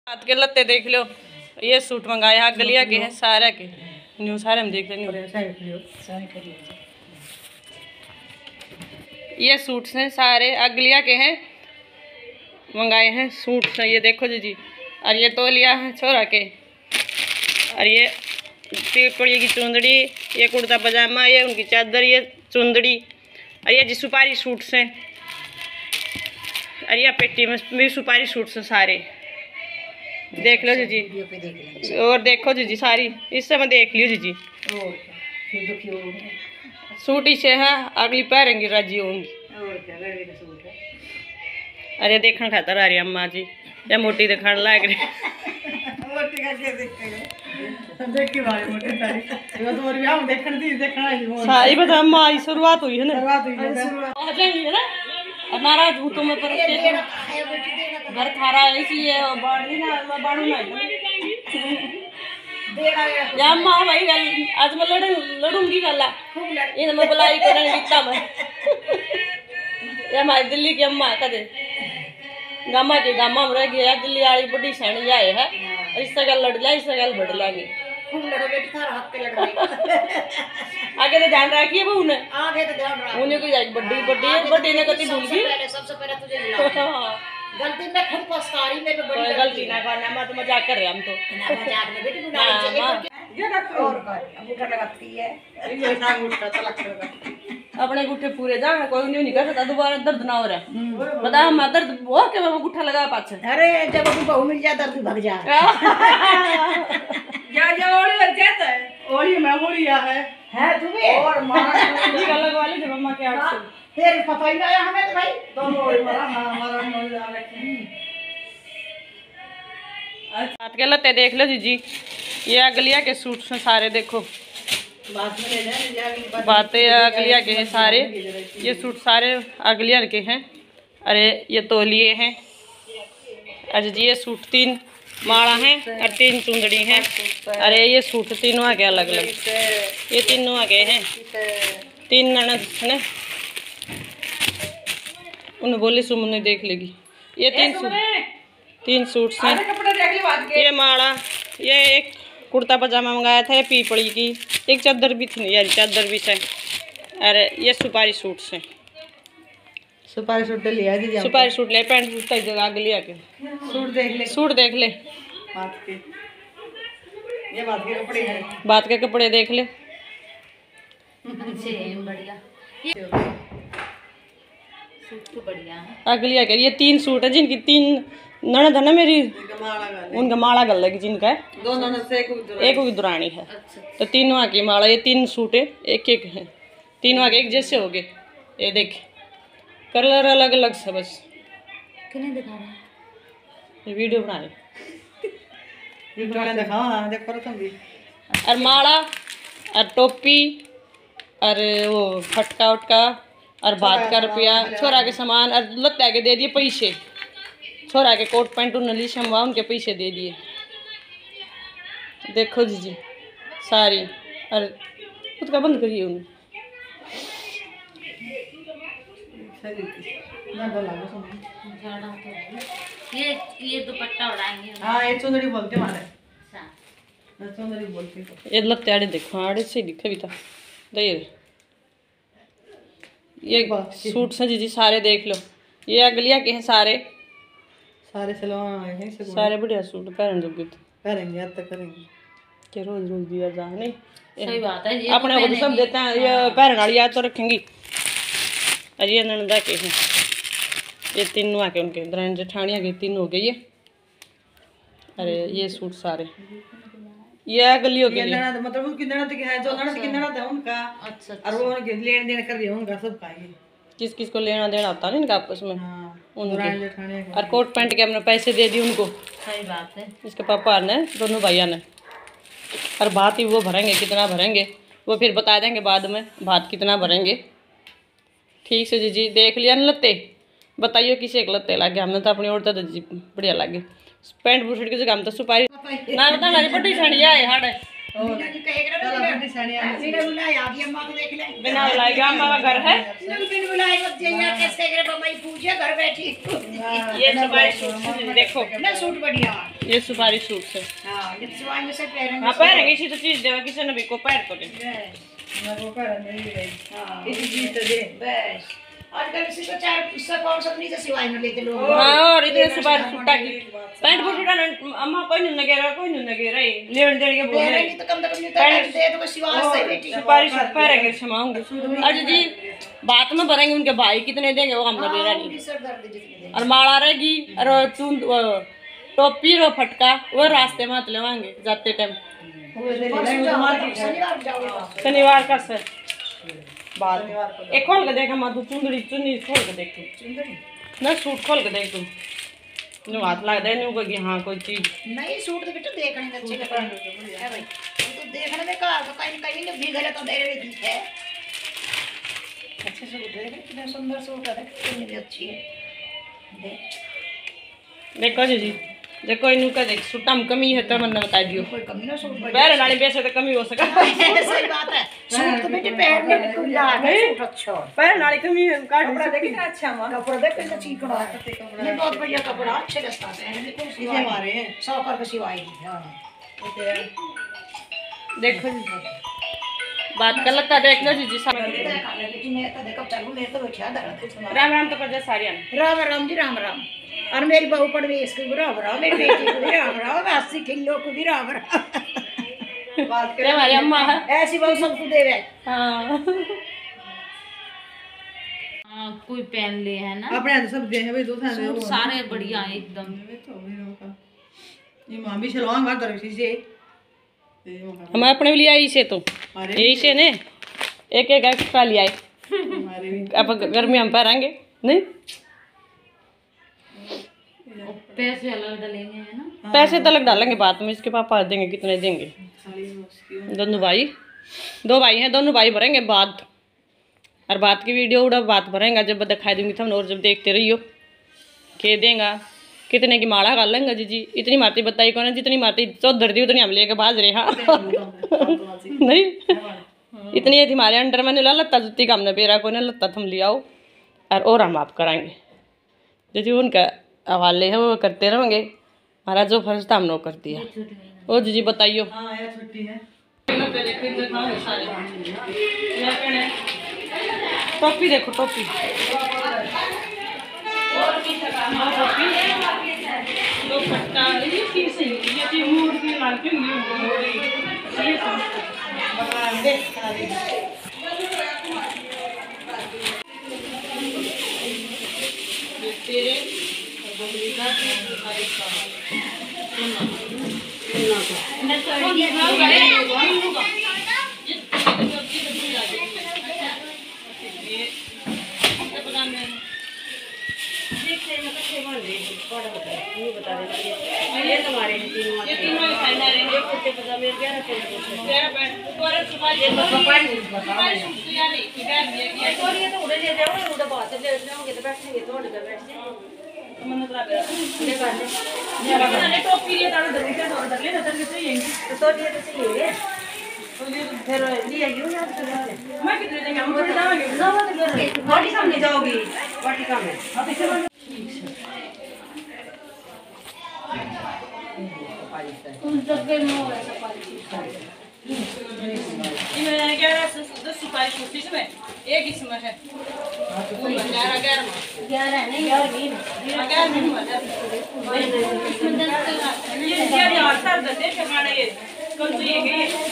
हाथ के लत्ते देख लो। ये सूट मंगाया गलिया के हैं सारा के न्यू सारे हम देख रहे। ये सूट हैं सारे अगलिया के हैं मंगाए हैं सूट से। ये देखो जी और ये तो लिया है छोरा के। और ये पीपड़ी की चुंदड़ी, ये कुर्ता पजामा, ये उनकी चादर, ये चुंदड़ी और ये जी सुपारी सूट से। और ये पेटी में भी सुपारी सूट से सारे देख लो जी। और देखो जी सारी इस समय देख लियो जी। सूट इसे है अगली पैरेंगी राजी होंगी। अरे देखने खातर आ रही अम्मा जी या मोटी दिखाने लग रही। सारी बता अम्मा आई शुरुआत हुई है ना। नाराज हूँ तुम्हें पर घर थारा है इसलिए बाड़ू ना या अम्मा भाई आज मैं लड़ूंगी गला इन मैं बुलाई करेंगे इतना मैं या हमारी दिल्ली की अम्मा कदे गामा के गामा में रह गया दिल्ली वाली बड़ी सैनी आए है इससे गल लड़ लिया इससे गल बढ़ लेंगे खूब लड़ो बेटी थारा हाथ पे लड़ आगे तो ध्यान रखिए बहू ने आगे तो ध्यान रख उन्हें कोई बड़ी बड़ी बड़ी ने कति भूल गई सबसे पहले तुझे मिला गलती में खुद पछतारी में तो बड़ी गलती ना करना मैं तो मजाक कर रहे हम तो मजाक में बेटी बुला ये रखो और कर अंगूठा लगाती है ये ना अंगूठा तलक कर अपने अंगूठे पूरे जा कोई नहीं कर सकता दोबारा दर्द ना हो रहा बता हम दर्द वो के मैं अंगूठा लगा पाछे अरे जब तू बहू मिल जाए दर्द भाग जा या ओली लग जाता है ओली मैं ओलिया है तू भी और मारा ये लगवा ले जब अम्मा के आठ फिर पता ही ना आया हमें तो भाई दोनों ओली मारा हमारा मोल आ रखी। हाथ के लत्ते देख लो जी। ये अगलिया के सूट से सारे देखो बातें अगलिया के हैं सारे। ये सूट सारे अगलिया के हैं। अरे ये तौलिए हैं। अच्छा जी ये सूट 3 माड़ा हैं और 3 चुंदड़ी हैं। अरे ये सूट तीनों आ गए अलग अलग ये तीनों आ गए हैं 3 ननद ने उन्हें बोले सुमन ने देख लेगी। ये 3 सूट हैं। ये माड़ा ये एक कुर्ता पजामा मंगाया था ये पीपड़ी की एक चादर भी थी यार चादर भी है। अरे ये सुपारी सूट से सुपारी सूट लिया सुपारी सूट ले पैंट सूट की जगह आगे लिया के सूट देख ले ये बात के कपड़े देख ले अगलिया के। ये 3 सूट है जिनकी 3 ननद है ना मेरी उनका माला गल लगी जिनका है 2 ननद से एक दुरानी है तो तीनों आके माला। ये 3 सूट है एक है तीनों आके एक जैसे हो गए। ये देख कलर अलग अलग से बस किन्हें दिखा रहा है ये वीडियो बना रहे और माला और टोपी और वो फटका उटका और भात का रुपया छोरा के सामान और लत्ता के दे दिए पैसे छोरा के कोट पैंट उन्हें शमवा उनके पैसे दे दिए। देखो जी सारी और खुद का बंद करिए उन्हें ये दुपट्टा उड़ाएंगे। हाँ ये चुंदड़ी बोलते हमारे चुंदड़ी बोलते ये लत्ते आड़े देखो आड़े से दिखे भी था दे ये सूट से जी सारे देख लो। ये अगलिया के हैं सारे सलवान आए हैं सारे बढ़िया सूट पहनेंगे अब तक करेंगे क्या रोज रोज दिया जा नहीं सही बात है अपने को तो सब देते हैं ये पहन वाली याद तो रखेंगी। और ये नंदा के हैं ये 3 आके उनके दरानी जेठानियाँ के 3 हो गई है। अरे ये सूट सारे ये गलियों के लिए मतलब उनकी ननद के है जो ननद की ननद है उनका अच्छा और वो उनके लेन देन कर रही है उनका सब का किस किस को लेना देना होता है इनका आपस में और कोट पैंट के अपने पैसे दे दिए उनको। सही बात है इसके पापा ने दोनों भैया ने और भात ही वो भरेंगे कितना भरेंगे वो फिर बता देंगे बाद में भात कितना भरेंगे। ठीक से जी देख लिया न लत्ते बताइए किसे एक लत्ते लगे हमने तो अपनी औरत तो जी बढ़िया लगे पैंट बुशर्ट की जगह हम तो सुपारी ना बता हमारी बड़ी साड़ी है हाड़े बिना बुलाएगा अम्मा का घर है ये सुपारी सूट देखो सूट बढ़िया ये सुपारी सूट से हां ये सिवाय में से पहनेंगे। हां पहनेंगे इसी तो चीज देवा किसी ने भी को पैर तो दे मैं वो पहन नहीं गई। हां इसी चीज तो दे बस। आजकल किसी को चार पुस्तक कौन सब नीचे सिवाय में लेते लोग। हां और इतने सुपारी सूटा की पैंट बूटा अम्मा कोई नहीं लगे रे लेवन देने के बोल रहे तो कम नहीं दे तो सिवाय से बेटी सुपारी सूट पहनेंगे समाऊंगी। अजी जी बात में भरेंगे उनके भाई कितने देंगे वो हमने बेरा नहीं। और माला रहेगी और चूंद टोपी रो फटका वो रास्ते में लेवाएंगे जाते टाइम। शनिवार का से बात एक खोल के देखा मधु चुन्नी खोल के देख तू ना सूट खोल के देख तू नो हाथ लग दे नो कोई हां कोई चीज नहीं सूट तो बेटा देखने में अच्छे लगते हैं भाई तो देखने में का तो कहीं कहीं नहीं भीग तो दे रही है। अच्छे सूट है कितना सुंदर सूट है कितनी अच्छी है। देखो जी देखो इनु का देख सूटा में कमी है तो मैंने बता दियो कोई कमी ना सूट पैर वाली बेसे तो कमी हो सका। सही बात है सूट तो बेटे पहनने में कोई लाग है सूट अच्छा पैर वाली कमी है कपड़ा देख कितना अच्छा मां कपड़ा देख कितना चिकना है नहीं बहुत बढ़िया कपड़ा अच्छे लगता है देखो इसे हमारे हैं 100 कर सिवाई। हां देखो बात कर लगता देख लो जी सब लेकिन मैं तो देखो चालू ले तो क्या दर्द राम राम तो कर जा सारिया राम राम जी राम राम। और मेरी बहू परवेश को भी राम राम मेरी बेटी को भी राम राम 80 किलो को भी राम राम। बात करे हमारी अम्मा ऐसी बहू सबको देवे। हां कोई पहन ले है ना अपने तो सब दे है भाई दो सूट सारे बढ़िया है एकदम। ये मां भी सलवान बात दरवेश से हम अपने लिए आई से तो यही से ने एक एक्स्ट्रा ले आए अब गर्मी हम पहनेंगे नहीं पैसे अलग डालेंगे है ना पैसे तो अलग डालेंगे बाद में इसके पापा देंगे कितने देंगे दोनों भाई हैं दोनों भाई भरेंगे बाद और बात की वीडियो उड़ा बात भरेंगे जब दिखाई दूंगी तुम और जब देखते रहियो के देगा कितने की माला कर लेंगे जी इतनी मारती बताई कौन जितनी मारती चौधर दी उतनी हम लेके बाज रहे हाँ नहीं इतनी थी हमारे अंडर में लत्ता जुत्ती का हमने बेरा को लत्ता तुम ले आओ और हम आप कराएंगे जी उनका हवाले है वो करते रहेंगे हमारा जो फर्ज था हमने कर दिया। ओ जी बताइयो टोपी देखो टोपी एक इसमें है 11 नहीं 11 नहीं